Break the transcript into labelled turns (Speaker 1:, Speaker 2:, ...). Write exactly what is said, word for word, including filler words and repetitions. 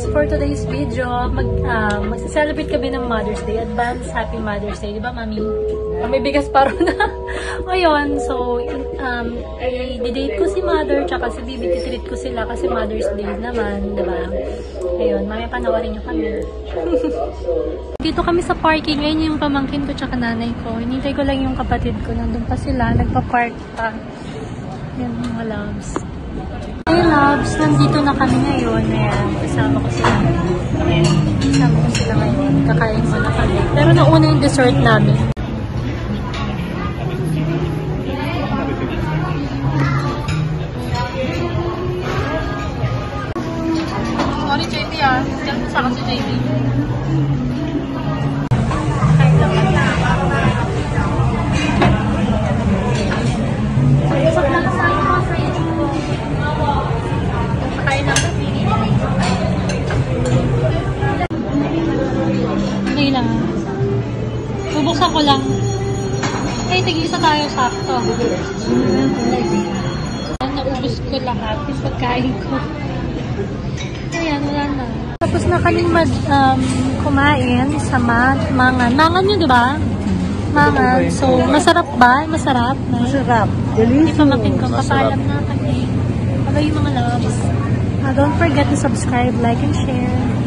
Speaker 1: for today's video. Mag, uh, Mag-celebrate kami ng Mother's Day. Advance Happy Mother's Day. Diba, Mami? May bigas paro na. Ngayon, so, um, i-date ko si Mother, tsaka si Bibi, titreat ko sila kasi Mother's Day naman, diba? Ayun, mamaya panawarin nyo kami. Dito kami sa parking. Ngayon yung pamangkin ko tsaka nanay ko. Hinintay ko lang yung kapatid ko. Nandun pa sila. Nagpa-park pa. Yan, mga loves. Hey loves, nandito na kami ngayon. Ayan, kasama ko sila. Ayan, kasama ko sila ngayon. Kakain mo na kami. Pero nauna yung dessert namin. Sorry, J B ah. Diyan sa akin si J B. Kain lang kami. Isok lang sa akin mga friends ko. Kain lang kami. Hindi lang. Bubuksan ko lang. Eh, tig-isa tayo sakto. Naubos ko lahat yung pagkain ko. Ayan, wala na. Tapos na kaming mag, um, kumain sa ma mangan. Mangan yun, di ba? Mangan. So, masarap ba? Masarap?
Speaker 2: Masarap. Delicious.
Speaker 1: Hindi pa makin ko. Papaalam na kami. Bye-bye mga loves. Uh, don't forget to subscribe, like, and share.